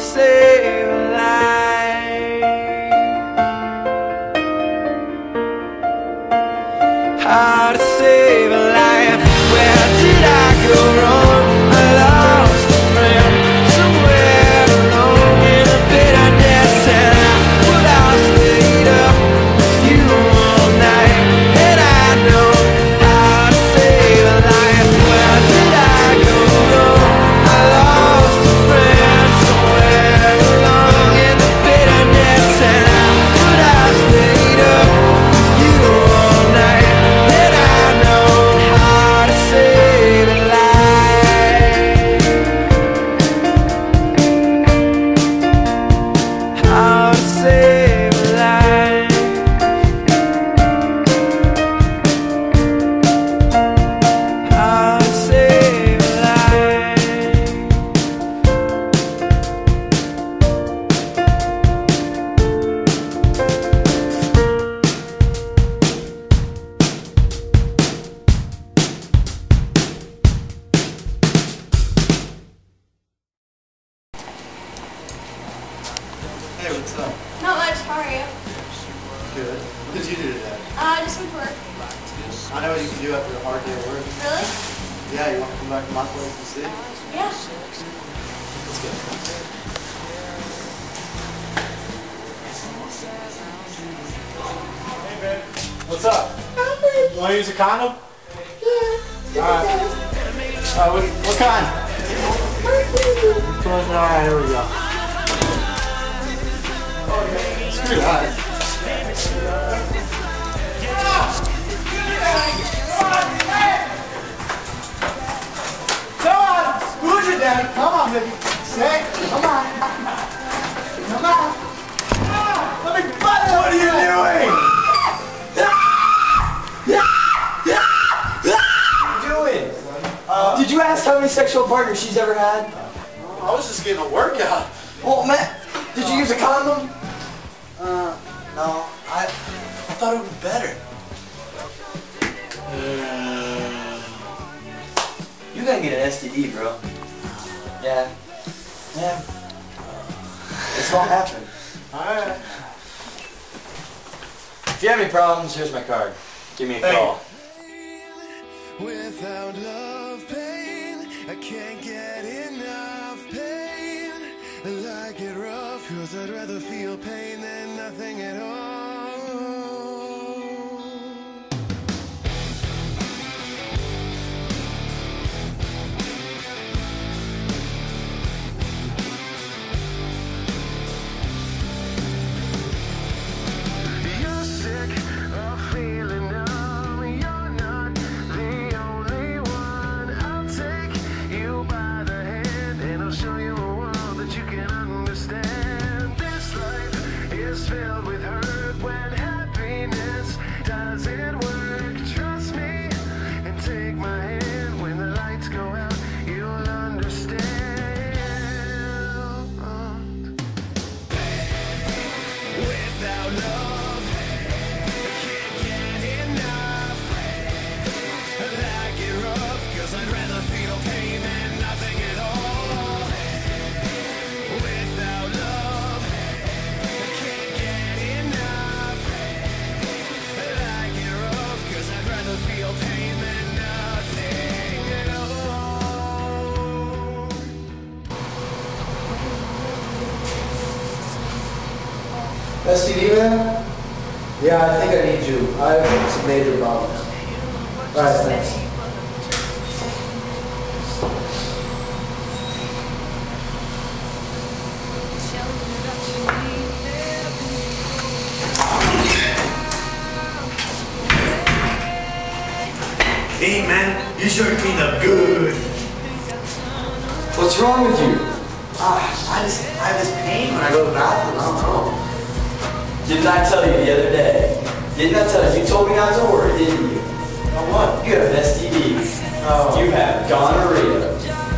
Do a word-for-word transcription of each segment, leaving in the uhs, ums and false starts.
save a life? How to save a life? Where did I go wrong? I lost a friend somewhere alone in a bitterness, and I would have stayed up with you all night. And I know how to save a life. Where did I go wrong? I lost a friend somewhere alone in the bitterness, and I would have stayed up with you all night. And I know how to save a life. How to save a life. How to save a life. Hey, what's up? Not much, how are you? Good. What did you do today? Uh, just some work. I know what you can do after a hard day of work. Really? Yeah, you want to come back to my place and see? Yeah. Let's go. Hey, babe. What's up? You want to use a condom? Yeah. Alright. Alright, what, what kind? Alright, here we go. Screw that. Come on! Who's your daddy? Come on, baby. Say, come on. Come on. Ah, let me butt it. What are you doing? What are you doing? Uh, Did you ask how many sexual partners she's ever had? I was just getting a workout. Well, man, did you use a condom? Uh, no. I, I thought it would be better. You're gonna get an S T D, bro. Yeah. Yeah. It's gonna happen. Alright. If you have any problems, here's my card. Give me a Thank call. Without love, pain, I can't get enough pain. I like it rough, cause I'd rather feel pain than nothing at all. You're sick of feeling numb. You're not the only one. I'll take you by the hand and I'll show you a world that you can understand. This life is filled with hurt when happiness doesn't work. Trust me and take my hand when the lights go out. You'll understand. Without love, I can't get enough. I like it rough, cause I'd rather feel pain than nothing at all. Without love, I can't get enough. I like it rough, cause I'd rather feel pain than nothing at all. S T D, man? Yeah, I think I need you. I have some major problems. Alright, thanks. Hey man, you sure cleaned up good. What's wrong with you? Ah, I just, I have this pain when I go to the bathroom. I don't know. Didn't I tell you the other day? Didn't I tell you? You told me not to worry, didn't you? Oh, what? You have an S T D. Oh. You have gonorrhea.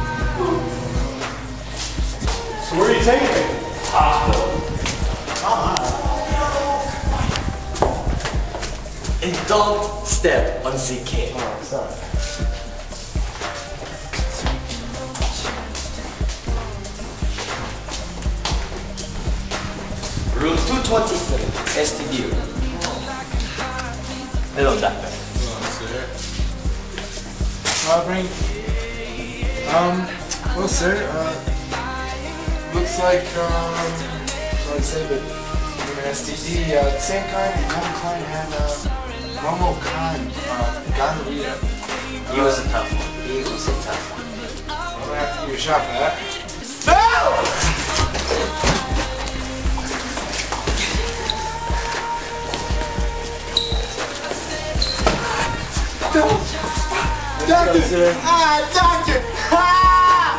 So where are you taking me? Hospital. And don't step on the kid. Oh, sorry. twenty-third. S T D. Little doctor. I'll bring. Um, well, sir, uh, looks like, um, sorry to say, but you're an S T D. Uh, at the same time, another client had, uh, Romocon, uh, Gonorrhea. He was a tough one. He was a tough one. I'm gonna have to give you a shot for that. Doctor! Ah, doctor! Ah!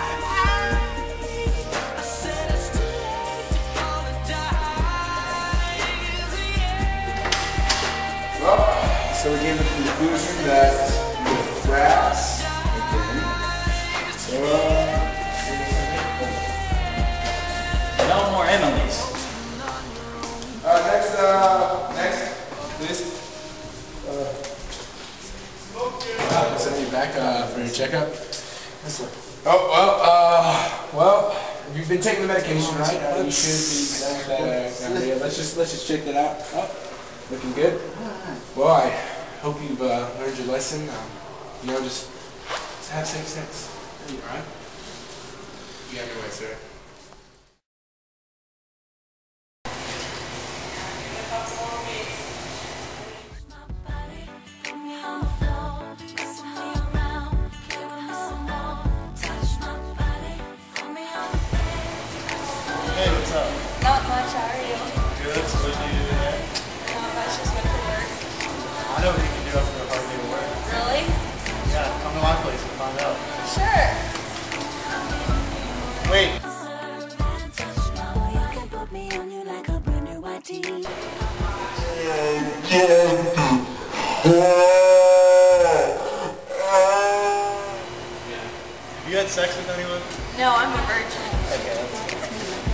Well, so we came to the conclusion that with grass, so, uh, No more Emily's. uh, next, uh, next, please. Uh, I'll send you back uh, for your checkup. Yes, sir. Oh, well, uh, well, you've been taking the medication, right? Uh, you should be done with that. Uh, gonorrhea. Let's just, let's just check that out. Oh, looking good. Well, I hope you've uh, learned your lesson. Um, you know, just, just have safe sex. All right? You have your way, sir. Hey, what's up? Not much, how are you? Good, so what do you do today? Not much, just went to work. I know what you can do after a hard day of work. Really? Yeah, come to my place and find out. Sure. Wait. Have you had sex with anyone? No, I'm a virgin. Okay, that's good.